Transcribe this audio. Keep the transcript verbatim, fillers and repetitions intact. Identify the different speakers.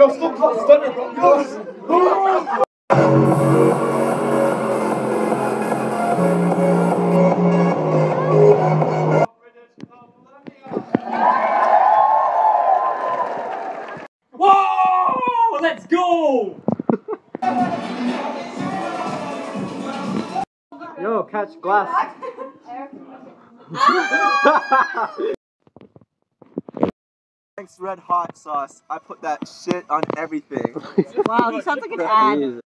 Speaker 1: Yo, still caught stunner, bro.
Speaker 2: Whoa! Let's go!
Speaker 3: Yo, catch glass.
Speaker 1: Thanks, red hot sauce. I put that shit on everything.
Speaker 4: Wow, he sounds like an ad.